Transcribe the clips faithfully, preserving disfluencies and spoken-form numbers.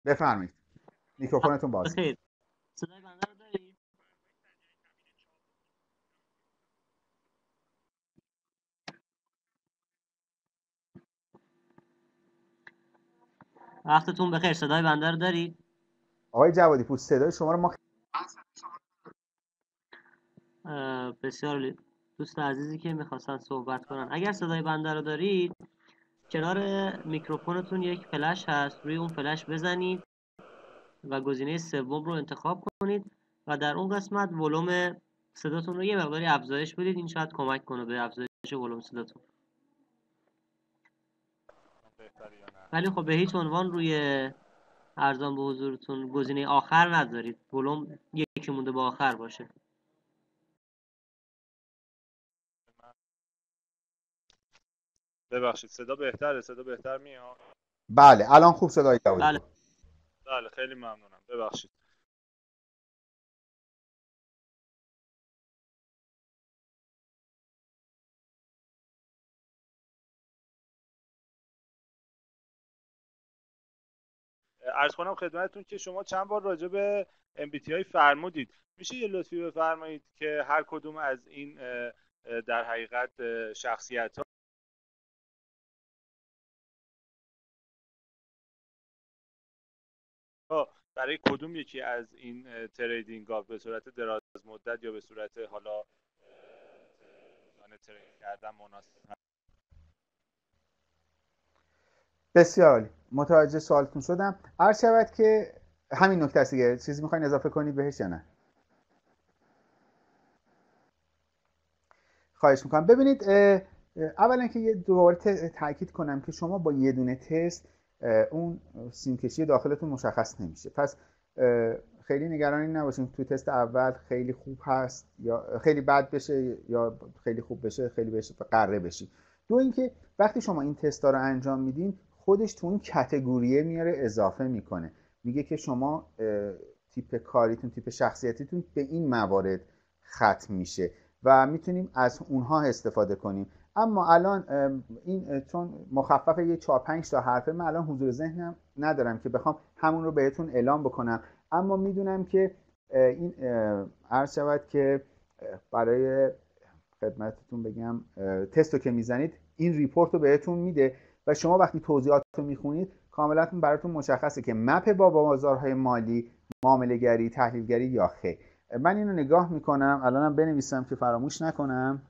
بفرمایید میکروفونتون باز. بخیر. صدای بنده رو داری؟ وقتتون بخیر. صدای بنده رو دارید؟ آقای جوادی پور صدای شما رو ما اه، بسیار عالی. دوست عزیزی که میخواستن صحبت کنن، اگر صدای بنده رو دارید، کنار میکروفونتون یک فلش هست، روی اون فلش بزنید و گزینه سوم رو انتخاب کنید و در اون قسمت ولوم صداتون رو یه مقداری افزایش بدید. این شاید کمک کنه به افزایش ولوم صداتون. ولی خب به هیچ عنوان روی ارزان به حضورتون گزینه آخر نذارید، ولوم یکی مونده با آخر باشه. ببخشید صدا بهتره؟ صدا بهتر میاد؟ بله الان خوب صدای جوادی بله. پور. بله خیلی ممنونم. ببخشید. عرض کنم خدمتتون که شما چند بار راجع به ام بی تی آی فرمودید. میشه یه لطفی بفرمایید که هر کدوم از این در حقیقت شخصیت ها برای کدوم یکی از این تریدینگ ها به صورت دراز مدت یا به صورت حالا ترید کردن مناسب؟ بسیار عالی، متوجه سوالتون شدم. عرض شود که همین نکته است دیگه. چیزی میخواین اضافه کنید بهش یا نه؟ خواهش میکنم. ببینید اولا که یه دوباره تاکید کنم که شما با یه دونه تست اون سیم کشی داخلتون مشخص نمیشه. پس خیلی نگرانی نباشین توی تست اول خیلی خوب هست یا خیلی بد بشه یا خیلی خوب بشه خیلی بشه قره بشی. دو اینکه وقتی شما این تستا رو انجام میدین خودش تو اون کاتگوریه میاره اضافه میکنه، میگه که شما تیپ کاریتون تیپ شخصیتیتون به این موارد ختم میشه و میتونیم از اونها استفاده کنیم. اما الان این چون مخفف یه چهار پنج تا حرفه، من الان حضور ذهنم ندارم که بخوام همون رو بهتون اعلام بکنم، اما میدونم که این عرض شود که برای خدمتتون بگم تستو که میزنید این ریپورت رو بهتون میده و شما وقتی توضیحات رو میخونید کاملا براتون مشخصه که مپ با بازارهای مالی، معامله گری، تحلیلگری یا خیر. من اینو نگاه میکنم الانم بنویسم که فراموش نکنم.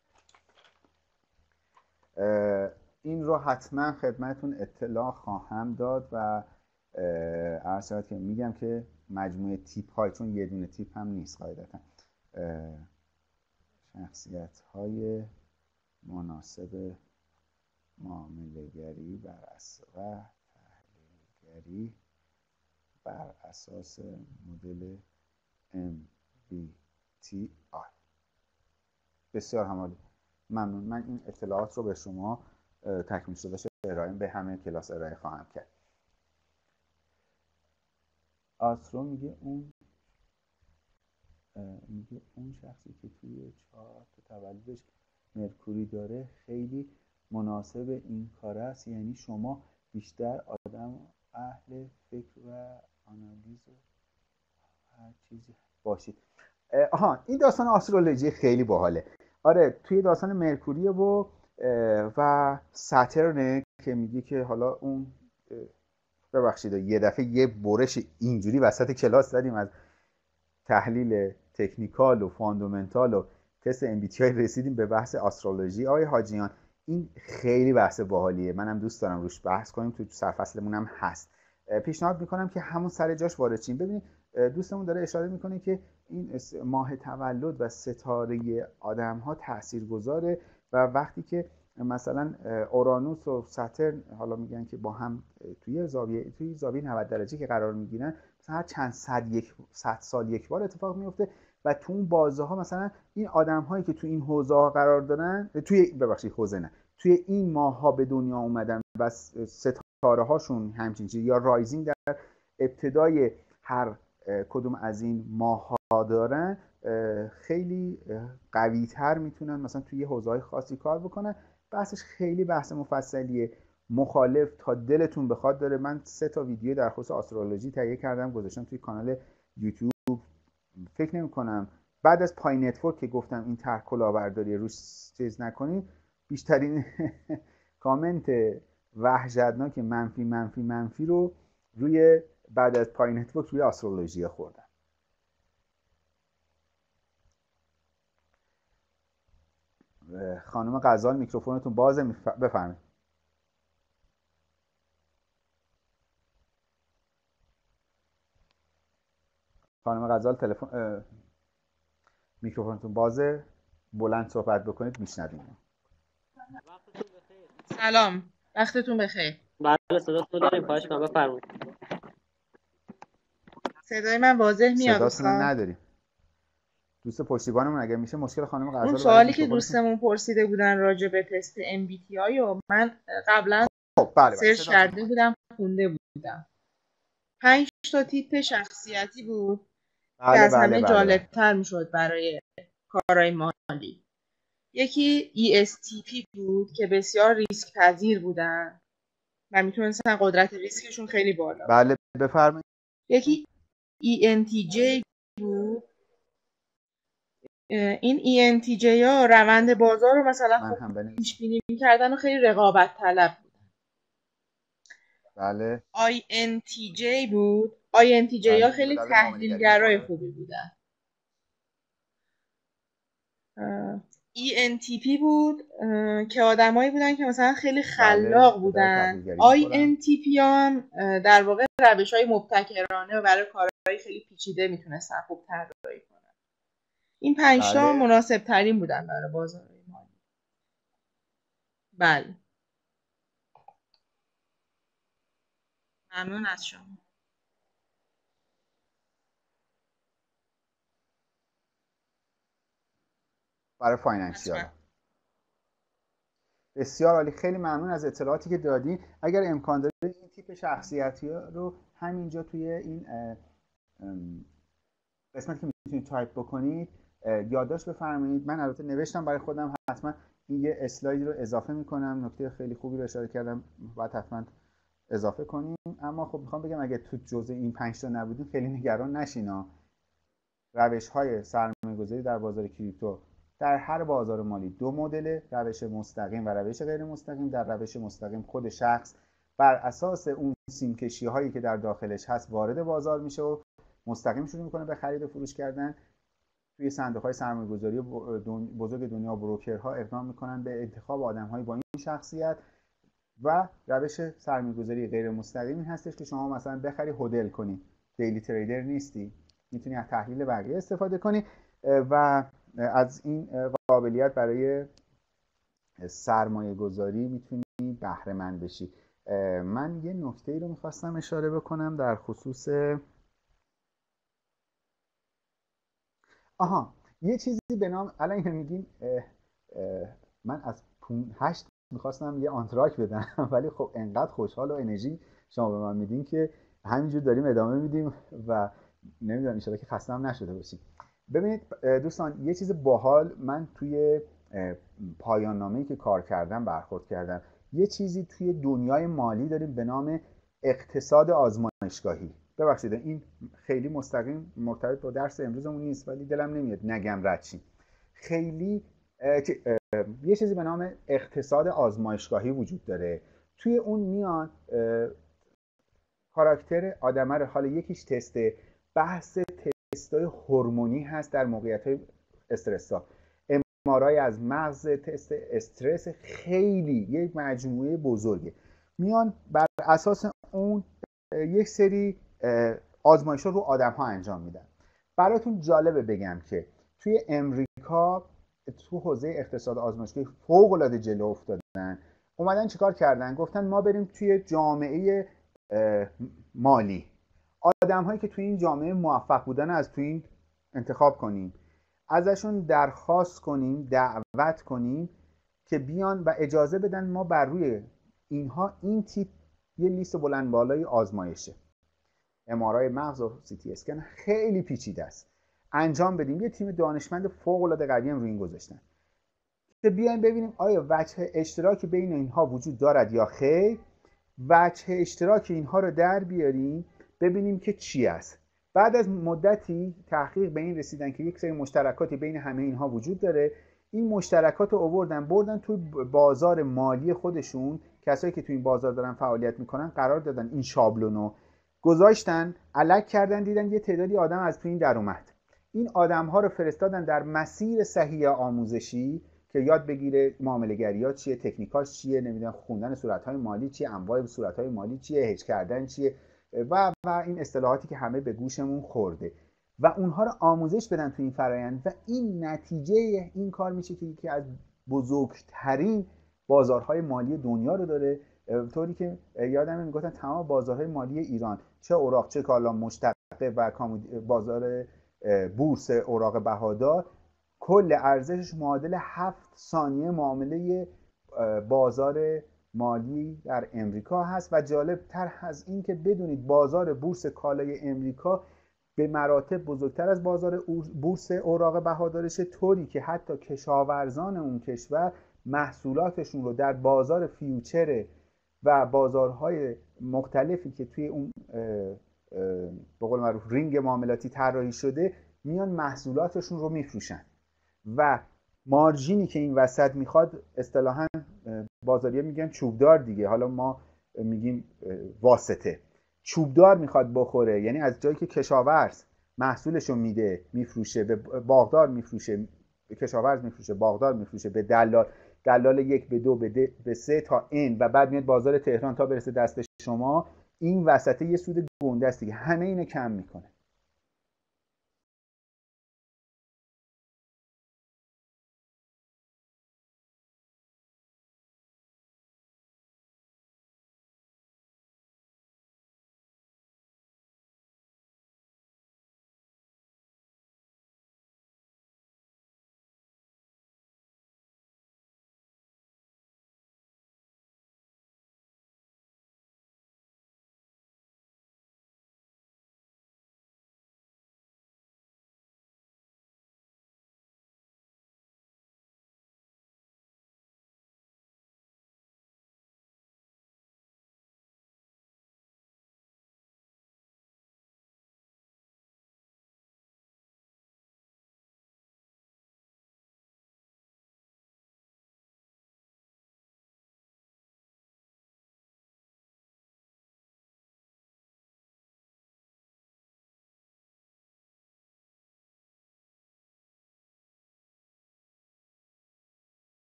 این رو حتما خدمتتون اطلاع خواهم داد و عرض شود که میگم که مجموعه تیپ های، چون یه دونه تیپ هم نیست قاعدتا، شخصیت های مناسب معامله گری بر اساس و تحلیلگری بر اساس مدل ام بی تی آی. بسیار همالی، ممنون. من این اطلاعات رو به شما تکمیل شده ارائه به همه کلاس ارائه خواهم کرد. آسترو میگه اون میگه اون شخصی که توی چارت تولدش مرکوری داره خیلی مناسب این کار است، یعنی شما بیشتر آدم اهل فکر و آنالیز و هر چیزی باشید. آها این داستان آسترولوژی خیلی باحاله. آره توی داستان مرکوری و و ساترن که میگه که حالا اون ببخشید یه دفعه یه برش اینجوری وسط کلاس زدیم از تحلیل تکنیکال و فاندامنتال و تست ام بی تی آی رسیدیم به بحث آسترولوژی. آقای حاجیان این خیلی بحث باحالیه، منم دوست دارم روش بحث کنیم، تو سرفصلمون هم هست. پیشنهاد میکنم که همون سر جاش وارد شیم. ببینید دوستمون داره اشاره میکنه که این ماه تولد و ستاره آدم ها تاثیرگذاره و وقتی که مثلا اورانوس و ساترن حالا میگن که با هم توی زاویه توی زاویه نود درجه که قرار میگیرن مثلا هر چند صد یک صد سال یک بار اتفاق میفته و تو اون بازه ها مثلا این آدم هایی که تو این حوزه ها قرار دارن توی ببخشید حوزه نه توی این ماه ها به دنیا اومدن و ستاره هاشون همچین چیز یا رایزینگ در ابتدای هر کدوم از این ماه ها دارن خیلی قوی تر میتونن مثلا توی حوزه های خاصی کار بکنن. بحثش خیلی بحث مفصلیه، مخالف تا دلتون بخواد داره. من سه تا ویدیو در خصوص آسترولوژی تهیه کردم گذاشتم توی کانال یوتیوب. فکر نمی کنم بعد از پای نتورک که گفتم این طرح کلاهبرداری روش چیز نکنید، بیشترین کامنت وحشتناک منفی منفی منفی رو روی بعد از پای نتورک روی آسترولوژی خوردم. خانم غزال میکروفونتون بازه، بفرمایید. خانم غزال تلفن میکروفونتون بازه، بلند صحبت بکنید میشنویم. سلام، وقتتون بخیر. بله صداتون داریم، خواهش می‌کنم بفرمایید. صدای من واضح میاد صداتون استاد؟ نداریم. دوست پشتیبانمون اگر میشه مشکل خانم غزال اون رو سوالی که دوستمون پرسیده بودن راجع به تست ام بی تی آی و من قبلا خب بله سرچ کرده بودم خونده بودم. پنج تا تیپ شخصیتی بود بله که از بله همه بله جالبتر میشد برای کارهای مالی. یکی ای اس تی پی بود که بسیار ریسک پذیر بودن و میتونستن قدرت ریسکشون خیلی بالا. بله بفرمایید. یکی ای ان تی جی بود. این ای ان تی جی ها روند بازار رو مثلا خوب پیش بینی می‌کردن و خیلی رقابت طلب بودن. بله آی ان تی جی بود. آی ان تی جی ها خیلی تحلیلگرای خوبی بودن. ای ان تی پی بود که آدمایی بودن که مثلا خیلی خلاق بودن. آی ان تی پی هم در واقع روش‌های مبتکرانه و برای کارهای خیلی پیچیده میتونستن خوب طراحی کنن. این پنج تا بله. مناسب ترین بودن برای بازار مالی. بله. ممنون از شما. برای فاینانشیال. بسیار عالی، خیلی ممنون از اطلاعاتی که دادی. اگر امکان داره این تیپ شخصیتی رو همینجا توی این قسمتی که میتونید تایپ بکنید یادداشت بفرمایید. من البته نوشتم برای خودم، حتما این یه اسلاید رو اضافه میکنم. نکته خیلی خوبی رو اشاره کردم، باید حتما اضافه کنیم. اما خب میخوام بگم اگه تو جزء این پنج تا نبودیم خیلی نگران نشینا. روش‌های سرمایه‌گذاری در بازار کریپتو در هر بازار مالی دو مدل، روش مستقیم و روش غیر مستقیم. در روش مستقیم خود شخص بر اساس اون سیمکشی هایی که در داخلش هست وارد بازار میشه و مستقیم شروع میکنه به خرید و فروش کردن. توی صندوق های سرمایه‌گذاری بزرگ دنیا بروکرها اقدام میکنن به انتخاب آدم‌های با این شخصیت. و روش سرمایه‌گذاری غیر مستقیم هستش که شما مثلا بخری هدل کنی، دیلی تریدر نیستی، میتونی از تحلیل بقیه استفاده کنی و از این قابلیت برای سرمایه گذاری میتونی بهره مند بشی. من یه نکته ای رو میخواستم اشاره بکنم در خصوص آها یه چیزی به نام الان اینو میگیم، من از هشت میخواستم یه آنتراک بدم ولی خب انقدر خوشحال و انرژی شما به من میدین که همینجور داریم ادامه میدیم و نمیدونم ان شاءالله که خسته هم نشده باشیم. ببینید دوستان، یه چیز باحال من توی پایان نامه‌ای که کار کردم برخورد کردم. یه چیزی توی دنیای مالی داریم به نام اقتصاد آزمایشگاهی. ببخشید این خیلی مستقیم مرتبط با درس امروزمون نیست ولی دلم نمیاد نگم رد شیم. خیلی یه چیزی به نام اقتصاد آزمایشگاهی وجود داره. توی اون میان کاراکتر آدمه رو، حالا یکیش تست بحث تستای هورمونی هست در موقعیت‌های استرس‌ها، ام‌آرآی از مغز، تست استرس، خیلی یک مجموعه بزرگه. میان بر اساس اون یک سری آزمایش‌ها رو آدم‌ها انجام میدن. براتون جالبه بگم که توی امریکا تو حوزه اقتصاد آزمایشگاهی فوق‌العاده جلو افتادن. اومدن چیکار کردن؟ گفتن ما بریم توی جامعه مالی آدم هایی که توی این جامعه موفق بودن از توی این انتخاب کنیم، ازشون درخواست کنیم، دعوت کنیم که بیان و اجازه بدن ما بر روی اینها این تیپ یه لیست بلند بالای آزمایشه، ام‌آرآی مغز و سی تی اسکن، خیلی پیچیده است، انجام بدیم. یه تیم دانشمند فوق العاده قوی هم روی این گذاشتن که بیایم ببینیم آیا وجه اشتراکی بین اینها وجود دارد یا خیر. وجه اشتراک اینها رو در بیاریم ببینیم که چی است. بعد از مدتی تحقیق به این رسیدن که یک سری مشترکاتی بین همه اینها وجود داره. این مشترکات رو آوردن بردن توی بازار مالی خودشون، کسایی که توی این بازار دارن فعالیت میکنن قرار دادن این شابلونو گذاشتن، الک کردن، دیدن یه تعدادی آدم از توی این در اومد. این آدم‌ها رو فرستادن در مسیر صحیح آموزشی که یاد بگیره معامله گری‌ها چیه، تکنیکاش چیه، نمیدونم خوندن صورت‌های مالی چیه، انواع صورت‌های مالی چیه، هج کردن چیه و و این اصطلاحاتی که همه به گوشمون خورده و اونها رو آموزش بدن تو این فرآیند و این نتیجه این کار میشه که یکی از بزرگترین بازارهای مالی دنیا رو داره. طوری که یادم میگفتن تمام بازارهای مالی ایران، چه اوراق چه کالا مشتقه و بازار بورس اوراق بهادار، کل ارزشش معادل هفت ثانیه معامله بازار مالی در امریکا هست. و جالب تر از این که بدونید بازار بورس کالای امریکا به مراتب بزرگتر از بازار بورس اوراق بهادارشه، طوری که حتی کشاورزان اون کشور محصولاتشون رو در بازار فیوچر و بازارهای مختلفی که توی اون به قول معروف رینگ معاملاتی طراحی شده میان محصولاتشون رو میفروشن و مارجینی که این وسط میخواد اصطلاحاً بازاری‌ها میگن چوبدار دیگه، حالا ما میگیم واسطه، چوبدار میخواد بخوره، یعنی از جایی که کشاورز محصولشو میده میفروشه به باغدار، میفروشه به کشاورز، میفروشه باغدار، میفروشه به دلال، دلال یک به دو به, به سه تا ان و بعد میاد بازار تهران تا برسه دست شما، این وسطه یه سود گنده است دیگه، همه اینو کم میکنه.